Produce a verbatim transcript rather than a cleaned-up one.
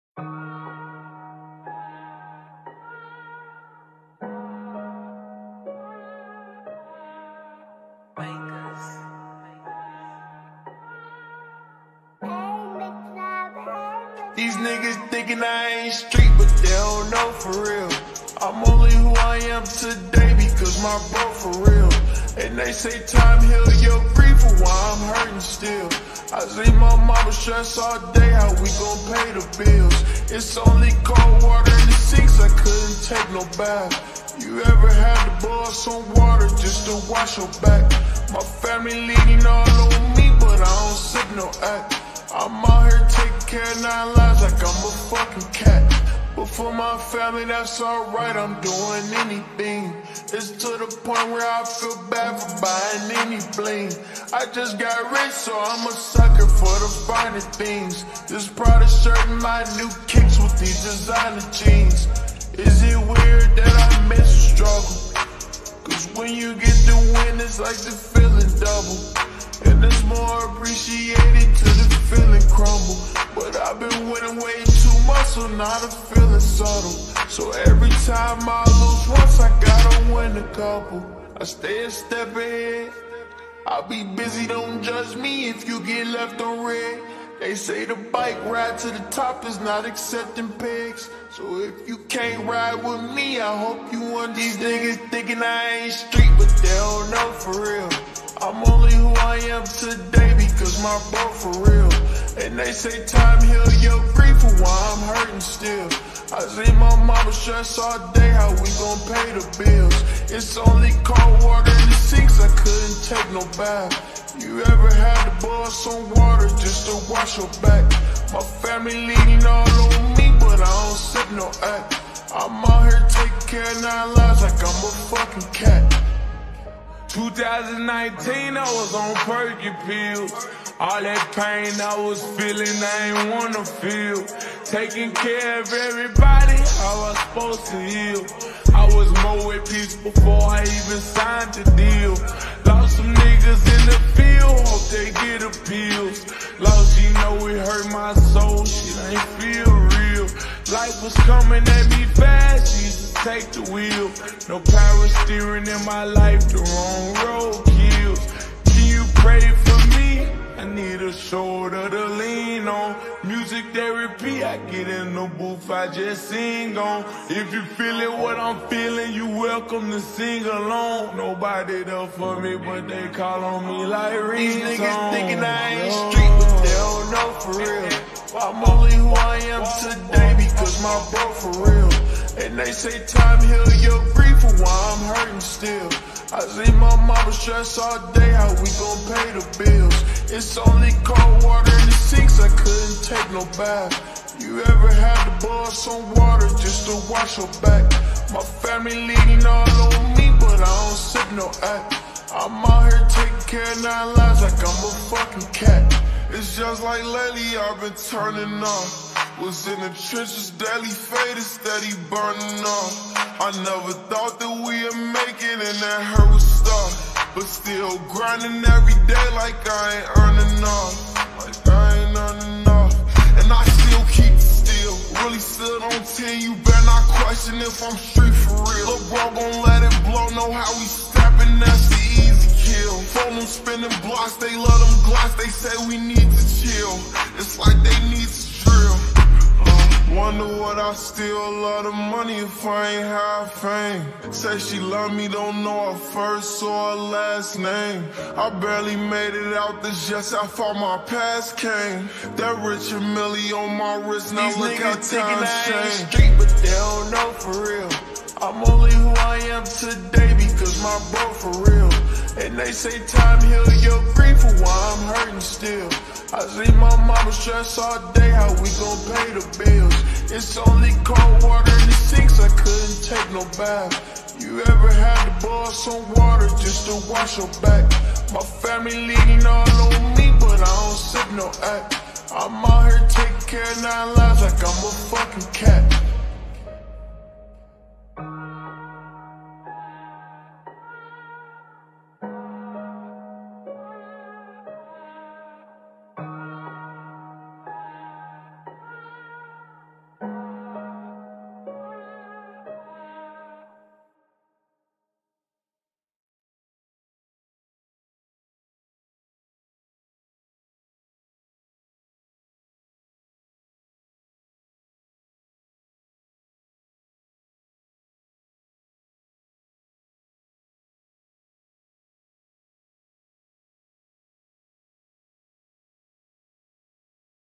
These niggas thinking I ain't street, but they don't know for real. I'm only who I am today because my bro for real. And they say time heal your grief, for why I'm hurting still. I see my mama stress all day, how we gon' pay the bills. It's only cold water in the sinks, I couldn't take no bath. You ever had to boil some water just to wash your back? My family leaning all on me, but I don't sip no act. I'm out here taking care of nine lives like I'm a fucking cat. But for my family, that's alright, I'm doing anything. It's to the point where I feel bad for buying any bling. I just got rich, so I'm a sucker for the finer things. This Prada shirt and my new kicks with these designer jeans. Is it weird that I miss the struggle? Cause when you get the win, it's like the feeling double. And it's more appreciated to the feeling crumble. But I've been winning way too much, so now the feeling subtle. So every time I lose once, I gotta win a couple. I stay a step ahead. I'll be busy, don't judge me if you get left on red. They say the bike ride to the top is not accepting pigs. So if you can't ride with me, I hope you understand. These niggas thinking I ain't street, but they don't know for real. I'm only who I am today because my bro for real. And they say time heal your grief, for why I'm hurting still. I see my mama stress all day, how we gon' pay the bills. It's only cold water in the sinks, I couldn't take no bath. You ever had to boil some water just to wash your back? My family leaning all on me, but I don't sip no act. I'm out here taking care of nine lives like I'm a fucking cat. two thousand nineteen, I was on perky pills. All that pain I was feeling, I ain't wanna feel. Taking care of everybody, how I supposed to heal. I was more at peace before I even signed the deal. Lost some niggas in the field, hope they get appeals. Lost, you know it hurt my soul, shit ain't feel real. Life was coming at me fast, she used to take the wheel. No power steering in my life, the wrong road kills. Can you pray for me? I need a shoulder to lean on. Music therapy, I get in the booth, I just sing on. If you feeling what I'm feeling, you welcome to sing along. Nobody there for me, but they call on me like ringtone. These niggas thinking I ain't street, but they don't know for real. I'm only who I am today because my bro for real. And they say time heal your grief, for why I'm hurting still. I see my mama stress all day, how we gon' pay the bills. It's only cold water in the sinks, I couldn't take no bath. You ever had to boil some water just to wash your back? My family leaning all on me, but I don't sip no act. I'm out here taking care of nine lives like I'm a fucking cat. It's just like lately I've been turning up. Was in the trenches, daily faded, steady burning up. I never thought that we'd make it and that hurt was stuff. But still grinding every day like I ain't earning enough. Like I ain't earning enough. And I still keep it still. Really stood on ten, you better not question if I'm street for real. Lil' bro gon' let it blow, know how we steppin', that's the easy kill. Phone them spinning blocks, they love them glocks, they say we need to chill. It's like they need to drill. Wonder what I still love the money if I ain't have fame. Say she love me, don't know her first or her last name. I barely made it out this just how far my past came. That rich and milli on my wrist, now These look how niggas thinking times I ain't change. street, but they don't know for real. I'm only who I am today because my bro for real. And they say time heal your grief, for why I'm hurting still. I see my mama stress all day, how we gon' pay the bills. It's only cold water in the sinks, I couldn't take no bath. You ever had to boil some water just to wash your back? My family leaning all on me, but I don't sip no act. I'm out here taking care of nine lives like I'm a fucking cat.